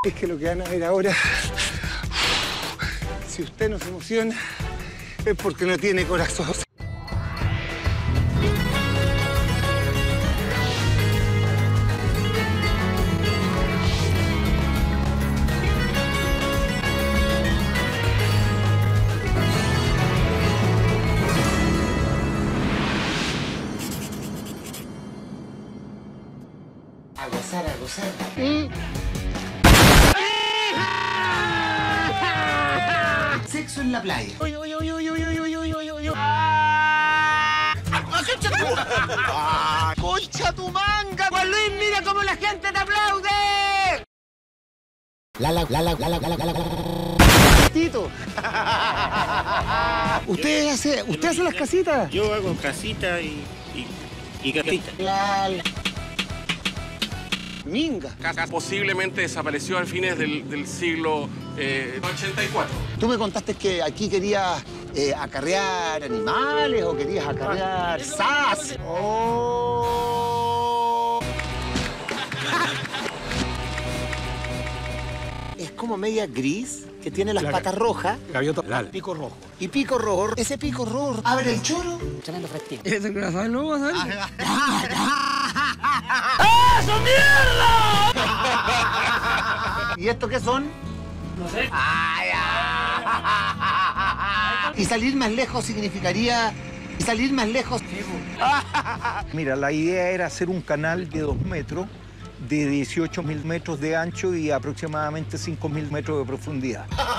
Es que lo que van a ver ahora, si usted no se emociona, es porque no tiene corazón. A gozar, a gozar. Sexo en la playa. ¡Concha tu manga! ¡Juan Luis, mira cómo la gente te aplaude! Tito. ¿Usted hace las casitas? Yo hago casita y casita. Minga. Casa posiblemente desapareció a fines del siglo 84. Tú me contaste que aquí querías acarrear animales o querías acarrear sas. Oh. Es como media gris, que tiene las patas rojas. Gaviota, pico rojo. Y pico rojo. Ese pico rojo abre el choro. Tremendo fresquín. ¿Ese que sabes luego, sabes? ¡Eso, mierda! ¿Y esto qué son? No sé. Y salir más lejos significaría... Y salir más lejos... Mira, la idea era hacer un canal de 2 metros, de 18.000 metros de ancho y aproximadamente 5.000 metros de profundidad.